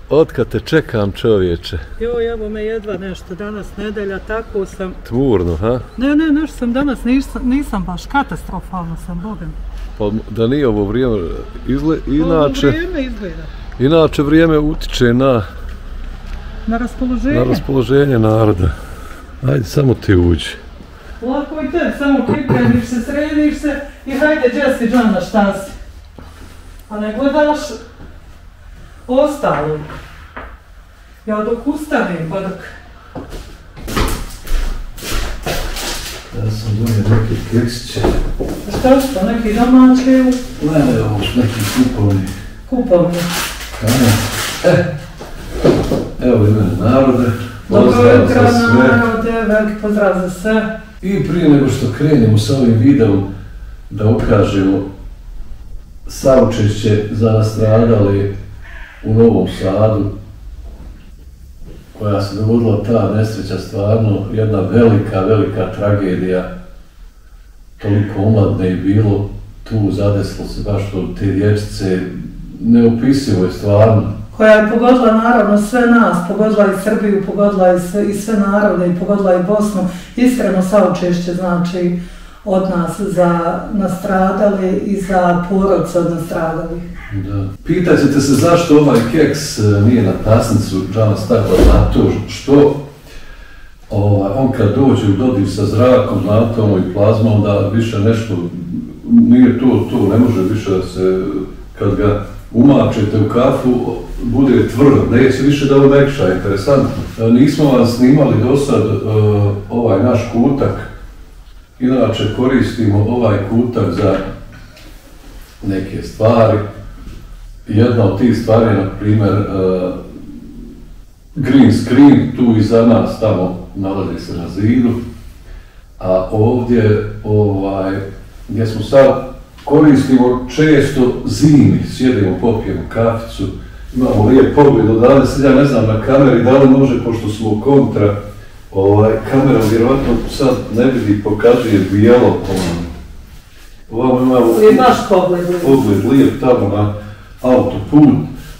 Otkad te čekam, čovječe? Joj, evo me jedva nešto, danas nedelja, tako sam... Tmurno, ha? Ne, nešto sam danas, nisam baš, katastrofalno sam, bogem. Pa da nije ovo vrijeme, inače... Ovo vrijeme izgleda. Inače vrijeme utiče na raspoloženje naroda. Ajde, samo ti uđi. Lako i te, samo pripremiš se, središ se i hajde, Jesse John, na šta si. A ne gledaš ostalo. Ja dok ustavim, pa dok... Ja sam donio neke keksiće. Šta su to, neki domaći? Ne, ovo su neki kupovni. Kupovni? Evo ime narode. Dobro jutro narode, veliki pozdrav za sve. I prije nego što krenemo sa ovim videom, da ukažemo saučešće za nastradale u Novom Sadu, koja se dogodila ta nesreća, stvarno jedna velika tragedija. Toliko omladne je bilo, tu zadesilo se baš to te dječice, neopisivo je stvarno. Koja je pogodila naravno sve nas, pogodila i Srbiju, pogodila i sve narode, i pogodila i Bosnu. Iskreno saučešće znači od nas za nastradale i za porodce od nastradalih. Da. Pitajte se zašto ovaj keks nije na tasnicu džama stavila na to što on kad dođe u dodir sa zrakom, atomom i plazmom, onda više nešto nije to, ne može više da se, kad ga umačete u kafu, bude tvrd, neće više da omekša, interesantno. Nismo vam snimali do sad ovaj naš kutak, inače koristimo ovaj kutak za neke stvari. Jedna od tih stvari je, na primjer, green screen, tu iza nas, tamo nalazi se na zidu, a ovdje, gdje smo sad, koristimo često zimi, sjedimo, popijemo kaficu, imamo lijep pogled odavde, ja ne znam na kameri da li može, pošto smo kontra, kamera vjerovatno sad ne vidi, pokazuje bijelo, ovamo imamo pogled lijep tamo na autoput.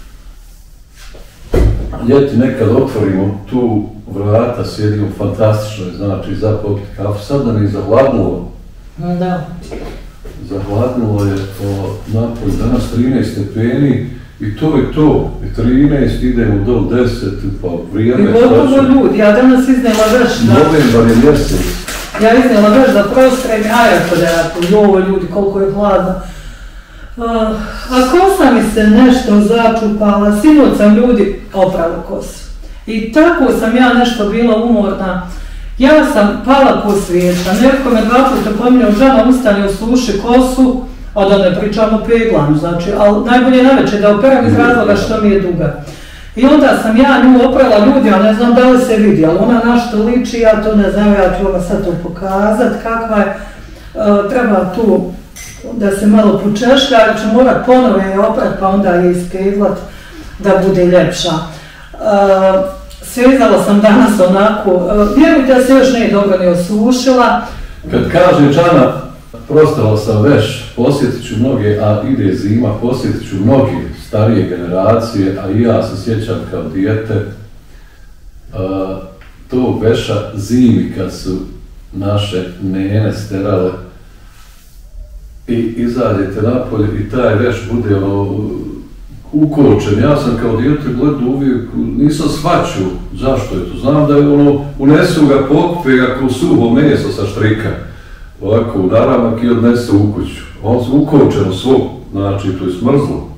Ljeti nekad otvorimo tu vrata, sjedimo, fantastično je, znači za popiti kafu, sad nam je zahladnulo. Da. Zahladnulo je napolje, danas 13 stepeni i to je to. I 13, idemo do 10, pa vrijeme je strašno. I gotovo ljudi, ja danas iznijela veš da... Novembar je mjesec. Ja iznijela veš da prostrem aeropoderatu, joj ljudi, koliko je hladno. A kosa mi se nešto začupala, sinoć sam ljudi oprala kosu. I tako sam ja nešto bila umorna. Ja sam pala ko svijeća, netko me 2 puta pominjao, žena ustane, osuši kosu, a da ne pričamo peglanu, znači, ali najbolje navečer da operam iz razloga što mi je duga. I onda sam ja nju oprala, ljudi, ja ne znam da li se vidi, ali ona na što liči, ja to ne znam, ja ću vam sad to pokazat, kakva je, treba tu da se malo počešlja, jer ću morat ponovo je oprat, pa onda je ispeglat da bude ljepša. Svezala sam danas onako, vjerujte da se još nije dobro ni osušila. Kad kaže Čana, prostala sam veš, posjetit ću mnoge, a ide zima, posjetit ću mnoge starije generacije, a i ja se sjećam kao dijete tog veša zimi kad su naše nene sterale i izađete napolje i taj veš bude ukočen. Ja sam kao dijete gledao uvijek, nisam shvaćao zašto je to. Znam da je unesu ga, pokupe ga kao suho meso sa štrika, ovako u naramak i odnesu u kuću. On su ukočeno svo, znači to je smrzlo.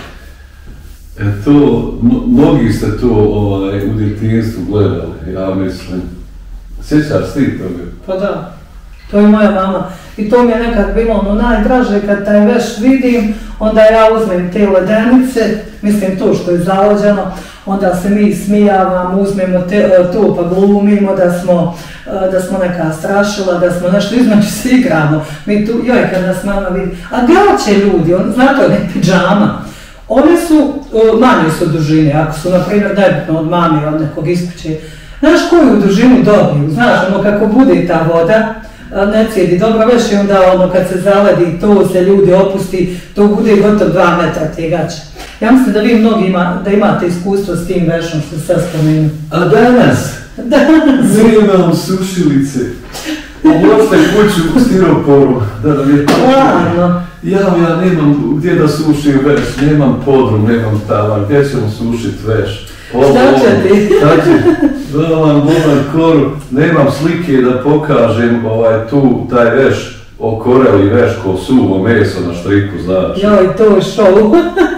Mnogi ste to u djetinjstvu gledali, ja mislim. Sjećaš ti toga? Pa da, to je moja mama. I to mi je nekad bilo najdraže kad taj veš vidim, onda ja uzmem te ledenice, mislim to što je zalođeno, onda se mi smijavamo, uzmemo to pa glumimo da smo neka strašila, da smo nešto između se igramo. Mi tu, joj kad nas mama vidi, a gaće ljudi, znate one pidžama, one su, manje su dužine, ako su na primjer nebitno od mame, od nekog iskuće, znaš koju dužinu dobiju, znaš kako bude ta voda, ne cijedi dobro veš i onda ono kad se zaledi to se ljudi opusti, to bude gotovo 2 metra te gaće. Ja mislim da vi mnogi da imate iskustvo s tim vešom što se spomenuo. A danas? Nemam sušilice. Možete kuću u stiroporu, da nam je to. Ja nemam gdje da sušim veš, nemam podrum, nemam tavan, gdje ćemo sušiti veš? Šta će ti? Imam koru, nemam slike da pokažem tu taj veš, okoreli veš ko suvo meso na štriku, znači. Joj, to je šou.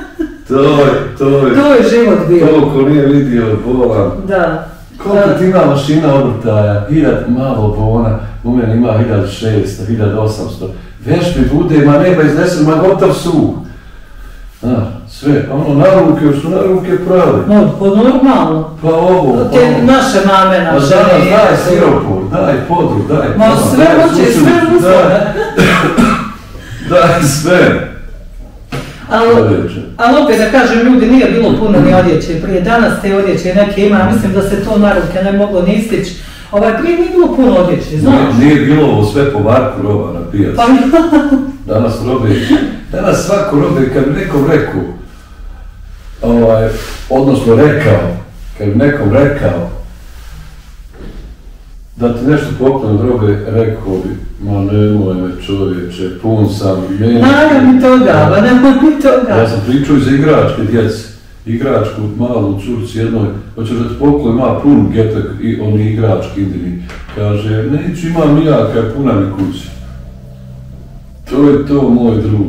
To je život bio. To ko nije vidio, bolan. Da. Koliko ti ima mašina obrtaja, 1000 malo bona, u meni ima 1600, 1800. Veš mi bude, ma nema iznesen, ma gotov suh. Sve, ono na ruke pravi. No, po normalno. Pa ovo. Te naše mame, naše. Daj stiropor, daj podru, daj. Ma sve hoće, sve uzme. Daj sve. Ali opet da kažem, ljudi nije bilo puno ni odjeće prije, danas te odjeće neke ima, mislim da se to na ruke ne moglo ni istići. Prije nije bilo puno odjeće, znaš? Nije bilo ovo sve po Marku roba na pijacu. Danas svako robe, kad bi nekom rekao, odnosno kad bi nekom rekao da ti nešto poklon od robe, rekao bi, ma nemoj me čovječe, pun sam. Nemoj mi toga, nemoj mi toga. Ja sam pričao iz igračke djece, igračku malu curci jednoj, hoćeš da ti poklon ima pun getek i oni igrački indini. Kaže, neću imam ja, kaj puna mi kuća. To je to, moj drug.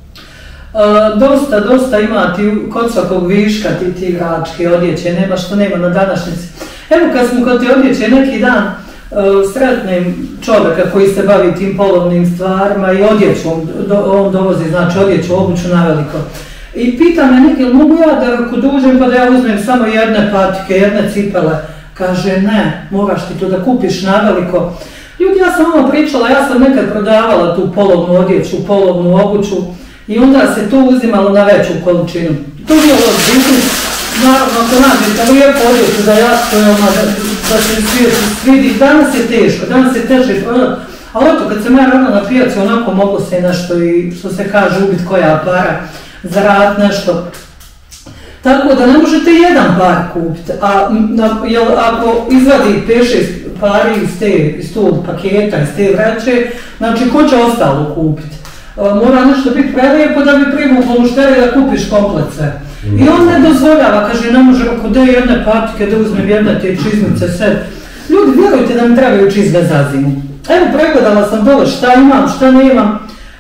Dosta ima ti kod svakog viška ti igračke odjeće, nema što nema na današnjici. Evo kad smo kod te odjeće neki dan sretnem čovjeka koji se bavi tim polovnim stvarima i odjećom, on dovozi znači odjeću, obuću na veliko. I pita me neki, mogu ja da ako dužem pa da ja uzmem samo jedne patike, jedne cipele? Kaže ne, moraš ti to da kupiš na veliko. Ljudi, ja sam ono pričala, ja sam nekad prodavala tu polovnu odjeću, polovnu obuću i onda se to uzimalo na veću količinu. To je bilo biznis. Naravno, ako nađete lijepo odjeću za jasno, da se svidi, danas je teško, danas je teže prodati. Ali eto, kad sam ja radila na pijaci, onako moglo se nešto i, što se kaže, ubiti koja para, zaraditi nešto. Tako da ne možete jedan par kupiti, a ako izvadi 5-6 pari iz tog paketa, iz te vreće, znači ko će ostalo kupiti? Mora nešto biti prelijepo da bi privuklo mušterije da kupiš komplet sve. I on ne dozvoljava, kaže, ne može ako da jedne patike, da uzmem jedne te čizmice, sve. Ljudi, vjerujte da mi trebaju čizme za zimu. Evo, pregledala sam dole šta imam, šta nemam,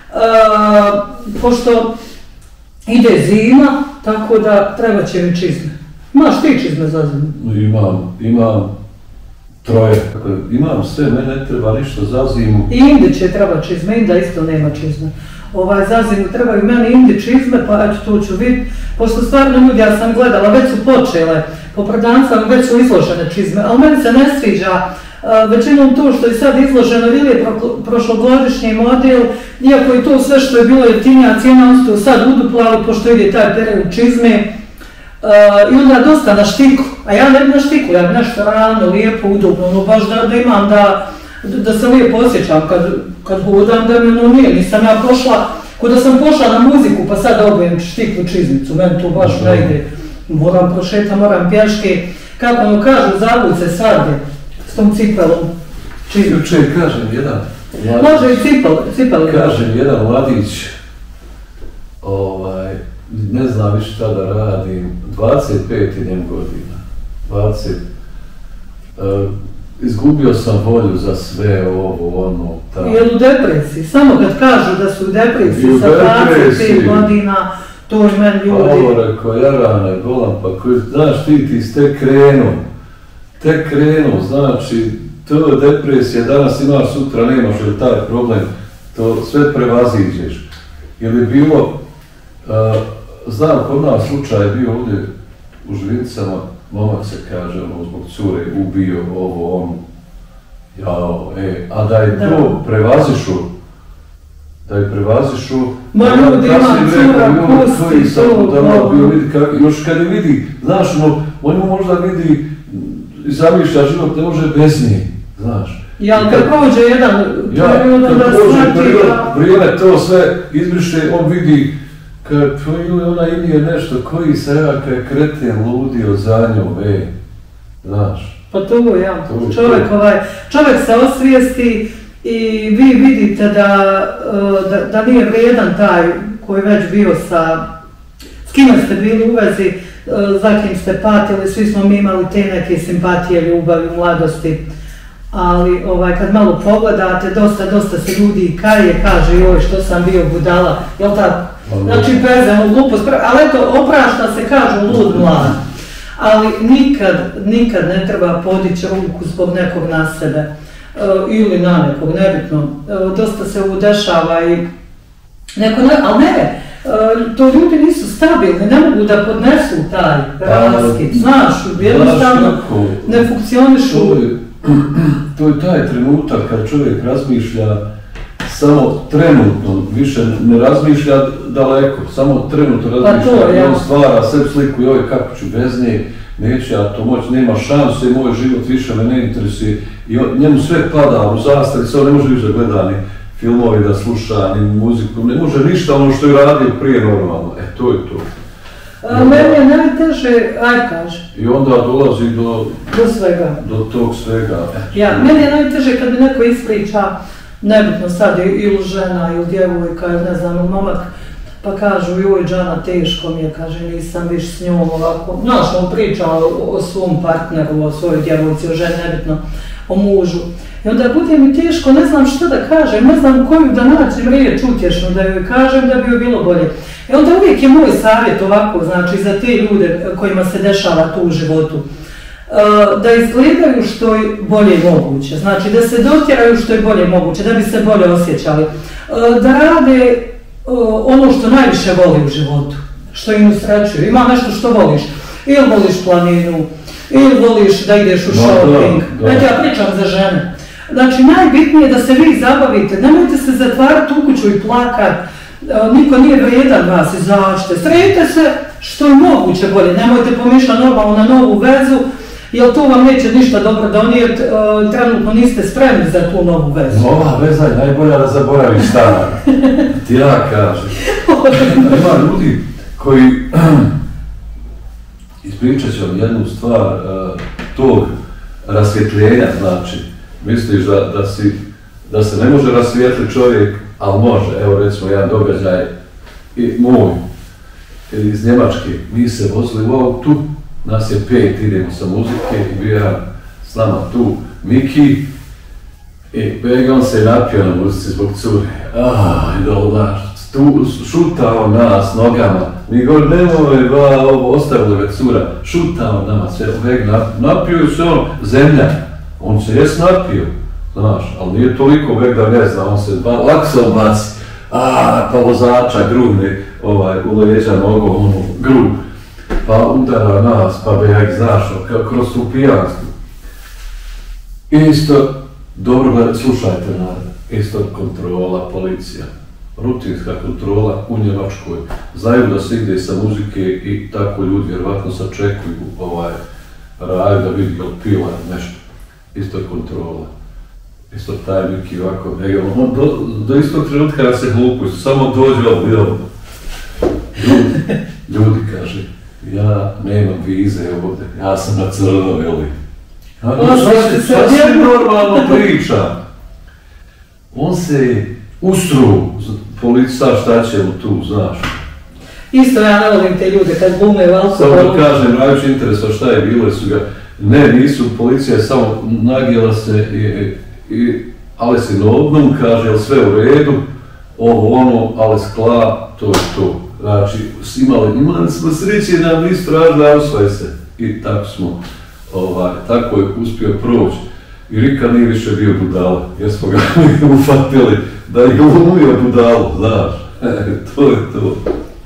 pošto ide zima, tako da treba će mi čizme. Imaš ti čizme za zimu? Imam 3. Imam sve, mene ne treba ništa za zimu. I Indi će treba čizme, Inda isto nema čizme. Za zimu trebaju meni Indi čizme, pa eto tu ću vidjeti. Pošto stvarno ljudi, ja sam gledala, već su počele, po prodavnicama već su izložene čizme, ali meni se ne sviđa većinom to što je sad izloženo ili je prošlogodišnji model, iako i to sve što je bilo jeftinija cijena, on su sad uduplali pošto ide taj period čizme. I onda dosta na štiku, a ja ne bi na štiku, ja bi nešto ravno, lijepo, udobno, baš da imam da se lijepo osjećam kad hodam, da mi ono nije, nisam ja prošla, kada sam pošla na muziku pa sad obujem štiklu čizmicu, meni to baš ne ide, moram prošetati, moram pješke, kako ono kažu, zabud se svadje s tom cipelom čizmicu. Jučer kažem jedan može i cipel. Kažem jedan mladić, ne znam više šta da radim, 25 idem godina, izgubio sam volju za sve ovo, ono, tako. Jel u depresiji? Samo kad kažu da su u depresiji sa 25 godina, to je meni ljudi. Ovo rekao, jarane, bolan, pa koji, znaš ti tek krenuo, znači, to je depresija, danas imaš, sutra nemaš, jer taj problem, to sve prevaziđeš. Jer je bilo, znam, kod nas slučaj je bio ovdje u Žvincama, momak se kaže, zbog cure, ubio ovo, ono, a da je to prevazišu, ma ljudi, imam cura, pusti to, još kad je vidi, znaš, on možda vidi i zamišlja život, ne može bez nje, znaš. Ja kad prođe jedan period, onda shvati da... Vrijeme to sve izbriše, on vidi kad ona imije nešto, koji se je kreten ludio za njom, znaš. Pa to ja, čovjek se osvijesti i vi vidite da nije vrijedan taj koji već bio s kime ste bili u vezi, za kim ste patili, svi smo mi imali te neke simpatije, ljubavi u mladosti. Ali kad malo pogledate, dosta se ljudi kaže joj što sam bio budala, jel tako? Znači bezenu glupost, ali eto, oprašta se kažu lud mlad. Ali nikad ne treba podići ruku zbog nekog na sebe ili na nekog, nebitno. Dosta se ovo dešava i ali ne, to ljudi nisu stabilni, ne mogu da podnesu taj raskid, znaš, jednostavno ne funkcionišu. To je taj trenutak kad čovjek razmišlja samo trenutno, više ne razmišlja daleko, samo trenutno razmišlja i on stvara sebi sliku, joj kako ću bez nje, neće ja to moći, nema šanse i moj život više me ne interesuje i njemu sve pada u zastavici, on ne može više gledati filmovi da sluša, ni muziku, ne može ništa ono što je radio prije normalno, to je to. Meni je najteže, kaži. I onda dolazi do svega. Do tog svega. Meni je najteže kad mi neko ispriča, nebitno sad ili žena ili djevojka ili ne znam, momak, pa kažu joj Džana teško mi je, kaže nisam viš s njom ovako. Znaš, on priča o svom partneru, o svojoj djevojci, o ženi, nebitno, o mužu. I onda bude mi teško, ne znam što da kažem, ne znam koju da nađem riječ utješnu da joj kažem da bi joj bilo bolje. I onda uvijek je moj savjet ovako, znači za te ljude kojima se dešava to u životu, da izgledaju što je bolje moguće, znači da se dotjeraju što je bolje moguće, da bi se bolje osjećali, da rade ono što najviše voli u životu, što im usrećuje, ima nešto što voliš, ili voliš planinu, ili voliš da ideš u shopping, znači ja pričam za žene. Znači najbitnije je da se vi zabavite, nemojte se zatvarati u kuću i plakat, niko nije vrijedan vas, izađite, sredite se što je moguće bolje, nemojte pomišljati normalno na novu vezu, jer to vam neće ništa dobro donijeti, trenutno niste spremni za tu novu vezu. Ova veza je najbolja da zaboraviš stara, ti ja kažem. Ima ljudi koji, ispričat ću vam jednu stvar tog rasvjetljenja, znači, misliš da se ne može rasvijetliti čovjek, ali može. Evo recimo jedan događaj, moj, iz Njemačke, mi se vozili u autu, nas je 5, idemo sa muzike i bio jedan s nama tu Miki i on se je napio na muzici zbog cure. Tu šutao nas nogama, mi govorim nemoj ostavilo ga cura, šutao nama sve, napio se on, zemlja, on se jes napio, znaš, ali nije toliko vek da ne zna, on se lako se obaci, pa vozača grudne u leđa nogom, grud, pa udara nas, pa bejak, znaš, kroz tu pijansku. Isto, dobro, slušajte narod, isto kontrola, policija, rutinska kontrola u Njemačkoj, znaju da se ide sa muzike i tako ljudi vjerovatno sačekuju raju da vidi jel pila nešto, isto kontrola. Isto taj Miki ovako, do istog trenutka da se glupuju, samo dođe ovdje. Ljudi kaže, ja nemam vize ovdje, ja sam na crno, jeli. Šta se normalno priča? On se ustru, policija šta će mu tu, znaš. Isto ja ne volim te ljude kad glume u alkoholu. Samo da kažem, najviše interesa šta je bilo, su ga, nisu, policija je samo nagijela se ali si novnom, kaže, jel sve u redu, ali skla, to je to. Znači, imali smo sreće da nam nisu tražili, usvaje se. I tako smo, tako je uspio proći. I Rika nije više bio budala, jer smo ga ufatili da je glumio budalu, znaš. To je to.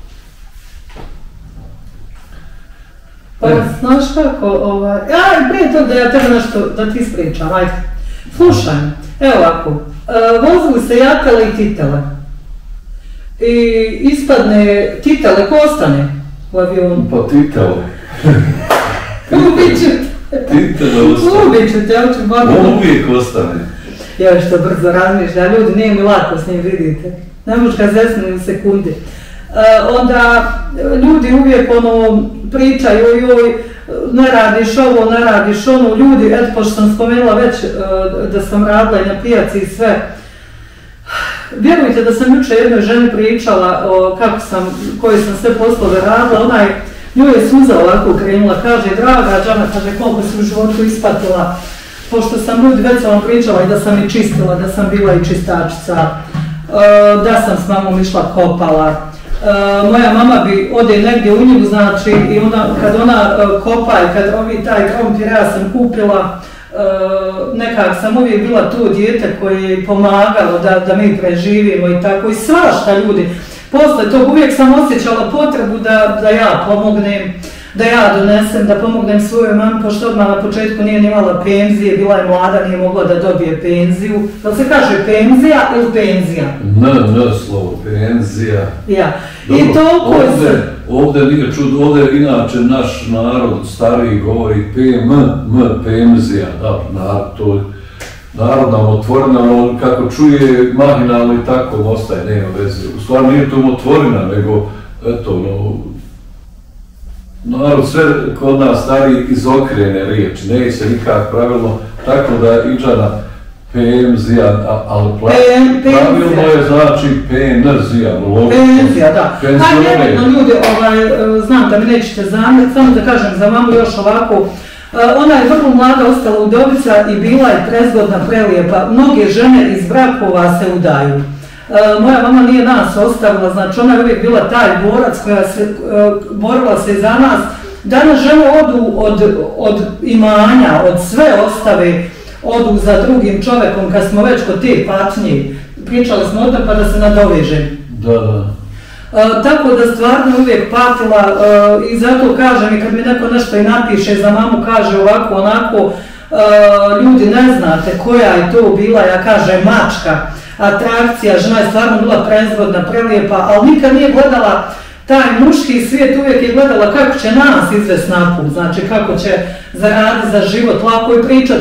Pa, znaš kako, prije toga da ja tebe nešto da ti ispričam, ajde. Slušaj, evo ovako, vozili se jatele i titele. I ispadne titele, ko ostane u avionu? Pa titele. Ubit ću te. Titele ostane. Ubit ću te, ja ću On uvijek ostane. Ja što brzo razmišlja, ljudi nije mi lako s njim, vidite. Ne možeš ga zesnu u sekundi. Onda ljudi uvijek pričaju, joj, ne radiš ovo, ne radiš ono, ljudi, eto, pošto sam spomenula već da sam radila i na pijaci i sve. Vjerujte da sam jučer jednoj ženi pričala koje sam sve poslove radila, njoj je suza ovako krenula, kaže, draga Džana, kaže, koliko si u životu ispatila, pošto sam ljudi, već sam vam pričala i da sam i čistila, da sam bila i čistačica, da sam s mamom išla kopala. Moja mama bi ode negdje u njivu, znači, i kad ona kopa i kad taj krompir ja sam kupila, nekak sam uvijek bila tu dijete koje je pomagalo da mi preživimo i tako, i svašta ljudi. Posle tog uvijek sam osjećala potrebu da ja pomognem, da ja donesem, da pomognem svojoj mami, pošto odmah na početku nije imala penzije, bila je mlada, nije mogla da dobije penziju. Da li se kaže penzija ili penzija? Ne slovo, penzija. Ja. Dobro, i toliko ovdje nije čudo, ovdje inače naš narod stariji govori penzija, to narodna otvorena, kako čuje mahinalno i tako ostaje, nema veze. U stvari nije to otvorena, nego, eto, narod sve kod nas stari izokrene riječi, neće nikak pravilno, tako da iđana penzija, ali pravilno je znači penzija. Penzija, da. Nevjetno ljudi, znam da mi nećete zamjeriti, samo da kažem za mamu još ovako, ona je vrlo mlada, ostala udovica i bila je prezgodna, prelijepa. Mnoge žene iz brakova se udaju. Moja mama nije nas ostavila, znači ona je uvijek bila taj borac koja se borila se za nas. Danas žene odu od imanja, od sve ostave, odu za drugim čovjekom kad smo već kod te patnje. Pričali smo o tom pa da se nadovežem. Da. Tako da stvarno uvijek patila i zato kažem i kad mi neko nešto i napiše za mamu, kaže ovako, onako, ljudi ne znate koja je to bila, ja kažem mačka, atrakcija, žena je stvarno bila prezgodna, prelijepa, ali nikad nije gledala taj muški svijet, uvijek je gledala kako će nas izvesti naput, znači kako će zaraditi za život, lako je pričat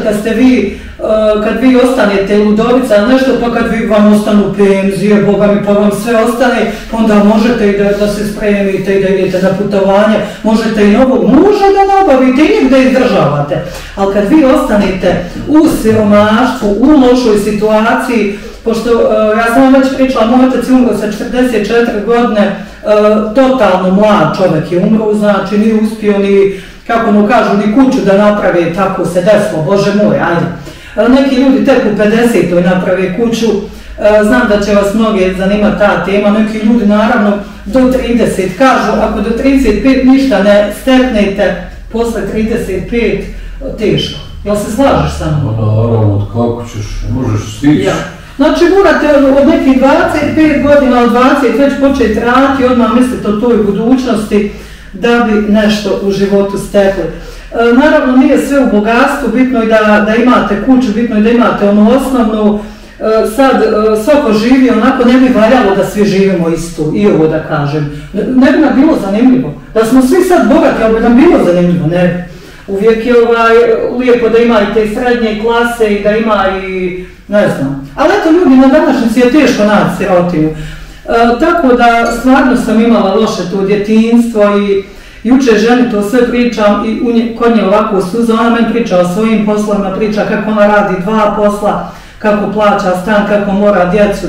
kad vi ostanete ludovica ili nešto, pa kad vam ostanu penzije, Boga mi, pa vam sve ostane, onda možete i da se spremite i da idete na putovanje, možete i novog muža da nabavite i njeg da izdržavate. Ali kad vi ostanete u siromaštvu, u lošoj situaciji, pošto ja sam vam već pričala, moj otac je umro sa 44 godine, totalno mlad čovjek je umro, znači nije uspio ni, kako mu kažu, ni kuću da naprave, tako se desilo, Bože moj, ajde. Neki ljudi tek u 50-oj naprave kuću, znam da će vas mnoge zanimati ta tema, neki ljudi naravno do 30, kažu ako do 35 ništa ne steknete, posle 35 teško. Jel se slažeš sa mnom? Naravno, kako ćeš, možeš stići. Ja. Znači morate od nekih 25 godina, od 20 već početi raditi i odmah mislite o toj budućnosti da bi nešto u životu stekli. Naravno nije sve u bogatstvu, bitno je da imate kuću, bitno je da imate onu osnovnu. Sad svako živi onako, ne bi valjalo da svi živimo isto, i ovo da kažem. Ne bi nam bilo zanimljivo. Da smo svi sad bogati, ali bi nam bilo zanimljivo, ne. Uvijek je lijepo da ima i te srednje klase i da ima i ne znam. Ali eto ljudi, na današnjici je teško naći sirotiju. Tako da stvarno sam imala loše to djetinjstvo i juče ženi to sve pričam i kod nje ovako suza, ona meni priča o svojim poslovima, priča kako ona radi 2 posla, kako plaća stan, kako mora djecu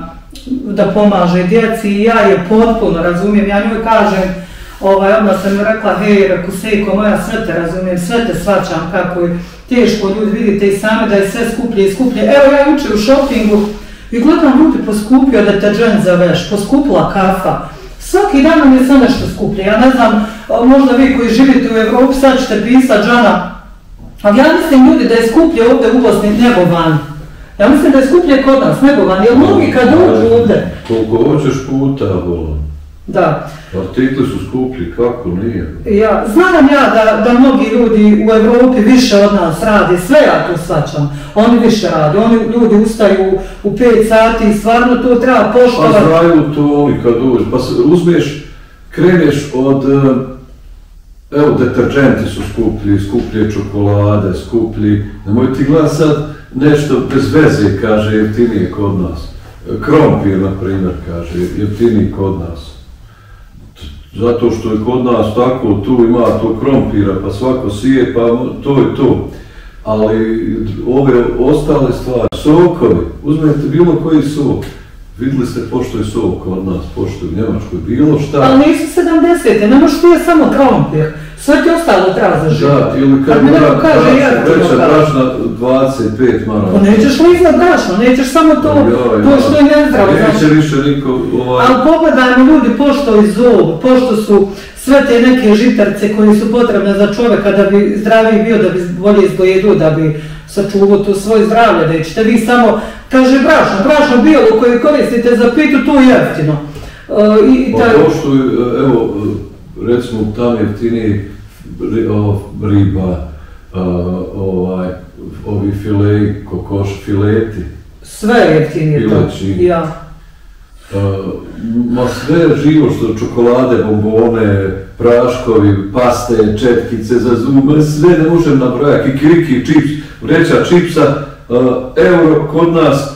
da pomaže djeci i ja je potpuno razumijem, ja njoj kažem, odmah sam joj rekla, hej, reku sejko moja, sve te razumijem, sve te svačam kako je teško, ljudi vidite i sami da je sve skuplje i skuplje. Evo ja juče u šopingu i gledam ljudi poskupio deterđent za veš, poskupila kafa. Svaki dan nam je sve nešto skuplje, ja ne znam, možda vi koji živite u Evropi sad ćete pisat Džana, ali ja mislim ljudi da je skuplje ovdje u Bosni nego van. Ja mislim da je skuplje kod nas nego van, jer mnogi kad dođu ovdje. Koliko hoćeš puta, volim. Da. Artikli su skuplji, kako nije? Ja, znam ja da mnogi ljudi u Evropi više od nas radi, sve ja to svačam. Oni više radi, oni ljudi ustaju u 5 sati i stvarno to treba poštovati. Pa znaju to oni kad dođu, pa uzmeš, kreneš od, evo deterđenti su skuplji, skuplje čokolade, skuplji, nemoj ti gledati sad, nešto bez veze, kaže, jeftinije kod nas. Krompir, na primjer, kaže, jeftiniji kod nas. Zato što je kod nas tako, tu ima to krompira, pa svako sije, pa to je to. Ali ove ostale stvari, sokovi, uzmete bilo koji sok, vidjeli ste pošto je sok kod nas, pošto je u Njemačkoj, bilo šta. Ali nisu 70-te, ne možeš ti je samo krompir, sve ti ostalo treba za život. Da, ili kad veća brašna 25 maraka. Pa nećeš li iznad brašna, nećeš samo to što je nezdravo. Neće više niko Ali pogledajmo ljudi pošto i zob, pošto su sve te neke žitarce koje su potrebne za čovjeka da bi zdraviji bio, da bi bolje izgledao, da bi sačuvao to svoje zdravlje, da ćete vi samo, kaže brašno bijelo koje koristite za pitu, to je jeftino. Pa pošto, evo, recimo tam jeftiniji riba, ovi fileji, kokoš, fileti. Sve jeftinije to, ja. Ma sve živo što čokolade, bombone, praškovi, paste, četkice za zube, sve ne možem nabrojati, kikiriki, čips, vreća čipsa, euro kod nas,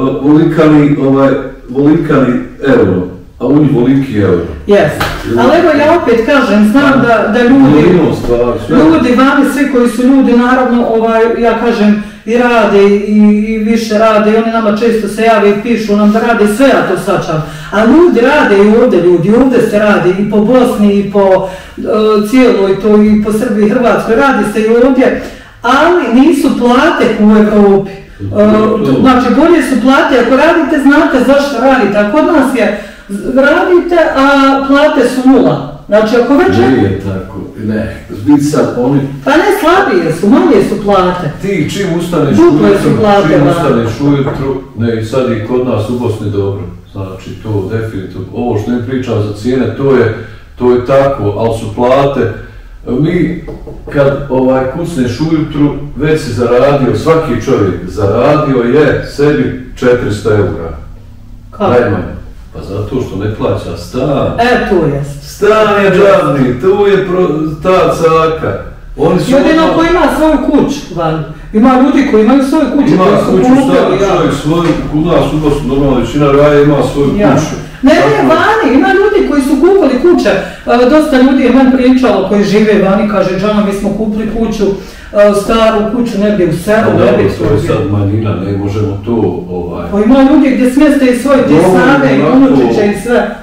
volikani euro, a u njih voliki euro. Jeste, ali evo ja opet kažem, znam da ljudi vani, svi koji su ljudi, naravno, ja kažem, i rade i više rade i oni nama često se jave i pišu nam da rade, sve ja to shvaćam. A ljudi rade i ovdje se radi i po Bosni i po cijeloj to i po Srbiji i Hrvatskoj, radi se i ovdje, ali nisu plate u Evropi. Znači bolje su plate, ako radite znate zašto radite, a kod nas je radite, a plate su nula. Znači ako već... Nije tako, ne, zbiti sad oni... Pa ne, slabije su, manje su plate. Ti čim ustaneš ujutru, ne, i sad i kod nas u Bosni dobro, znači to definitivno, ovo što ne pričam za cijene, to je tako, ali su plate. Mi, kad kucneš ujutru, već si zaradio, svaki čovjek zaradio je sebi 400 eura. Kako? Najmanje. Pa zato što ne plaća stan. Tu jest. Stan je džavni, tu je ta caka. Jedino koji ima svoju kuću, ima ljudi koji imaju svoju kuću. Ima kuću, stan, čovjek svoju, kod nas u Bosnu normalno većina raja ima svoju kuću. Ne, vani, ima ljudi koji su kupili kuće, dosta ljudi je meni pričalo koji žive vani, kaže Džana, mi smo kupili kuću, staru kuću negdje u selu, to je sad manjina, ne možemo to... Pa ima ljudi gdje smjeste i svoje te snage i unučiće i sve.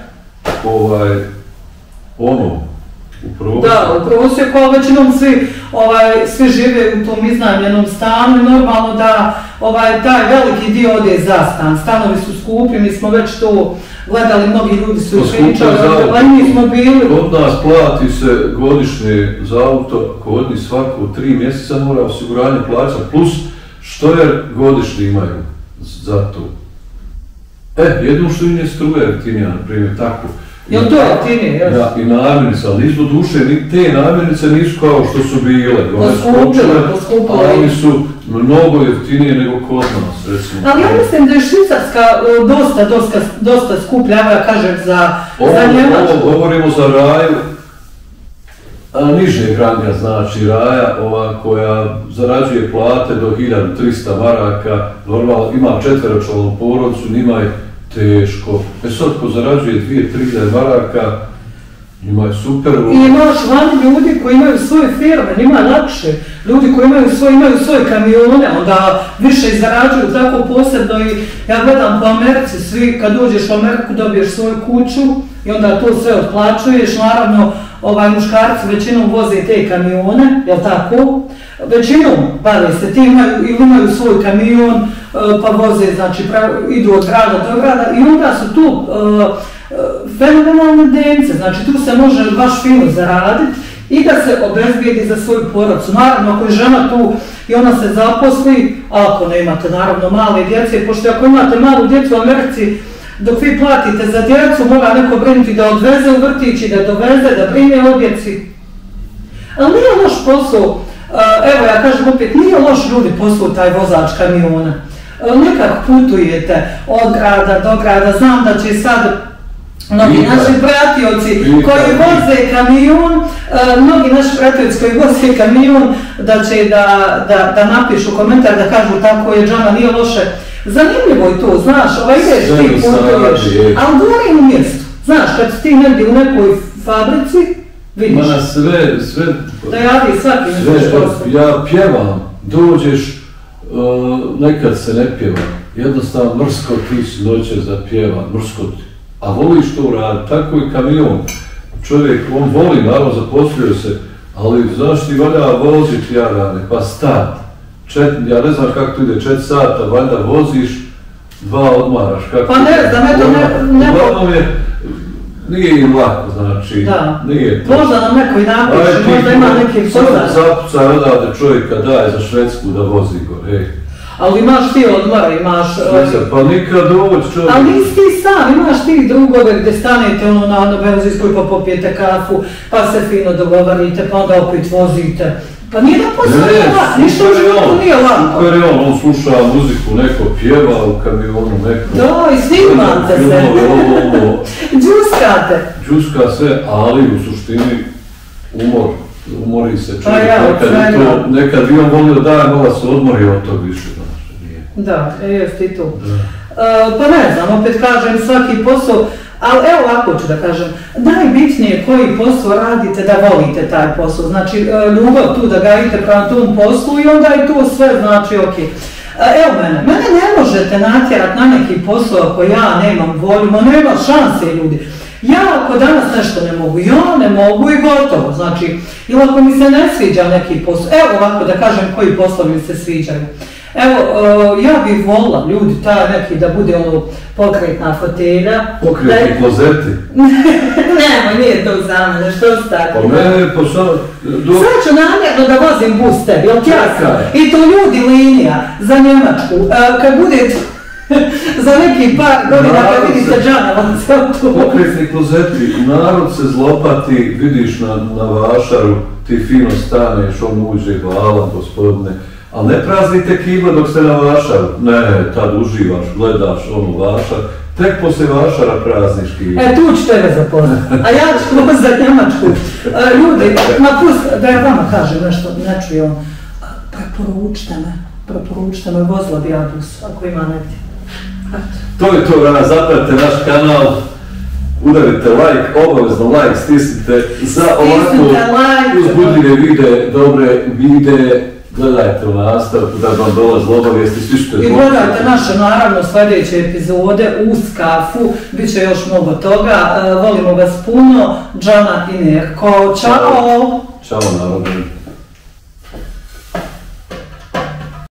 U prosjeku. Da, u prosjeku, ali većinom svi žive u tom iznajmljenom stanu i normalno da taj veliki dio ode za stan. Stanovi su skupi, mi smo već to gledali, mnogi ljudi su pričali, ali mi smo bili... Kod nas plati se godišnje za auto, kod njih svako 3 mjeseca mora osiguranje plaćati, plus što je godišnje imaju za to. Jedno što im je struja jeftinija, na primjer, tako. Jel to jeftinije, jes? Da, i namirnice, ali nisu duše, te namirnice nisu kao što su bile. Poskupile. Ali su mnogo jeftinije nego kod nas, recimo. Ali ja mislim da je Švicarska dosta skuplja, ja kažem, za Njemačku. Ovo govorimo za raju, nižnjeg ranga, znači raja, koja zarađuje plate do 1300 maraka, normalno ima 4-članu porodicu, njima je teško. Sad ko zarađuje 2-3 maraka, njima je super. I imaš vani ljudi koji imaju svoje firme, njima je lakše. Ljudi koji imaju svoje kamione, onda više zarađuju tako posebno i ja gledam po Americi, svi kad dođeš u Ameriku dobiješ svoju kuću i onda to sve otplaćuješ, naravno muškarci većinom voze te kamione, jel tako? Većinom bave se, ti imaju svoj kamion, pa voze, znači idu od grada do grada i onda su tu fenomenalne dnevnice, znači tu se može baš fino zaraditi i da se obezbijedi za svoju porodicu. Naravno, ako je žena tu i ona se zaposli, ako ne imate naravno male djece, pošto ako imate malu djecu u Americi, dok vi platite za djecu, mora neko brinuti da odveze u vrtić i da doveze, da brine o djeci. Ali nije loš posao, evo ja kažem opet, nije loš ljudi posao taj vozač kamiona. Nekako putujete od grada do grada, znam da će sad Mnogi naši pratioci koji voze kamion, da će da napišu komentar, da kažu tako je, džama, nije loše. Zanimljivo je to, znaš, ideš ti putuješ, ali govorim u mjestu. Znaš, kad ti negdje u nekoj fabrici, vidiš. Mana sve... Da radi svaki nešto što. Ja pjevam, dođeš, nekad se ne pjeva. Jednostavno mrsko ti si dođe za pjevan, mrsko ti. A voliš to raditi, tako i kamion. Čovjek, on voli, naravno zaposlio se, ali znaš ti valja voziti jarane, pa stat. Ja ne znam kako to ide, 4 sata, valjda voziš, 2 odmaraš. Pa ne znam, eto ne... Uglavnom je, nije im lako, znači, nije to. Možda nam neko i napiše, možda ima nekih poznat. Zapuca odavde čovjeka daje za Švedsku da vozi gore, Ali imaš ti odmora, imaš... Pa nikad doći čovjek. Ali nisi ti sam, imaš ti drugove gdje stanete na benzinskoj pa popijete kafu, pa se fino dogovarite, pa onda opet vozite. Pa nije da poslije lako, ništa u životu nije lako. Super je on sluša muziku, neko pjeva u kamionu, neko... Da, i snimate se. Džuskate. Džuska se, ali u suštini umori se čovjek. Nekad bi on volio da malo se odmori od tog više. Da, jest i to. Pa ne znam, opet kažem, svaki posao, ali evo ovako ću da kažem, najbitnije koji posao radite da volite taj posao, znači ljubav tu da gajite prema tom poslu i onda je to sve, znači ok. Evo mene ne možete natjerati na neki posao ako ja nemam volju, nema šanse ljudi. Ja ako danas nešto ne mogu, ja ne mogu i gotovo, znači, ili ako mi se ne sviđa neki posao, evo ovako da kažem koji poslovi mi se sviđaju. Evo, ja bih volila ljudi taj neki da bude ono pokretna fotelja. Pokretni klozeti? Nemo, nije to za mene, što stati? Pa mene, pa šta... Sad ću namjerno da vozim bus tebi, jel ti jasno? I to ljudi linija za Njemačku, kad budete za neki par godina kad vidite džana, pokretni klozeti, narod se zlopati, vidiš na vašaru, ti fino staneš, on uđe, hvala gospodine. Ali ne praznite kibla dok ste na vašaru, ne, tad uživaš, gledaš onu vašar, tek poslije vašara prazniš kibla. Tu ću tebe zapoznat, a ja ću za Njemačku. Ljudi, da ja vama kažem nešto, ne čujem, preporučite me, vozila bi ja bus, ako ima negdje. To je to, danas zapratite naš kanal, udarite like, obavezno like, stisnite za ovako uzbudljive videe, dobre videe. Gledajte u nastavku da vam dolazilo obavijesti svi što je zločito. I gledajte naše naravno sljedeće epizode uz kafu, bit će još mnogo toga. Volimo vas puno, Džana i Nerko. Ćao! Ćao narode!